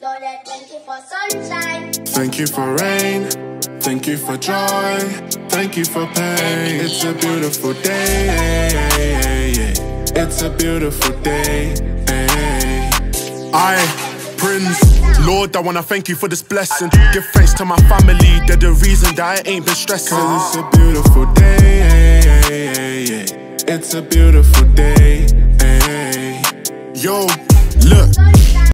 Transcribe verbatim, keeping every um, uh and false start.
Lord, I thank you for sunshine. Thank you for rain. Thank you for joy. Thank you for pain. It's a beautiful day. It's a beautiful day. I, Prince. Lord, I wanna thank you for this blessing. Give thanks to my family, they're the reason that I ain't been stressing. Cause it's a beautiful day. It's a beautiful day. Yo.